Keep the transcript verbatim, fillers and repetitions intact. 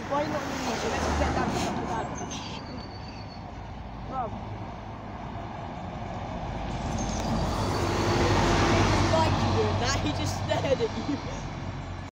Why are you not doing this? You're meant to get down to the dad. Bro. Like you doing that, he just stared at you.